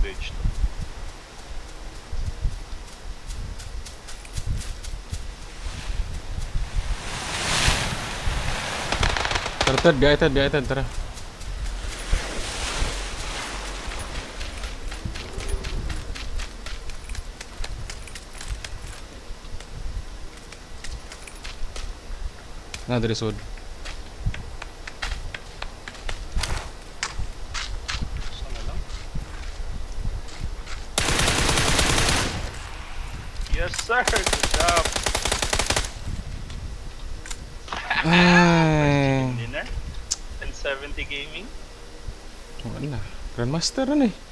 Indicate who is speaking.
Speaker 1: Converge to.
Speaker 2: Tara, di ahead, tara. Na, dari sud.
Speaker 1: Sana lang. Yes sir! Good job!
Speaker 2: Ay.
Speaker 1: Dinner? 1070 gaming?
Speaker 2: Wala. Grandmaster na eh.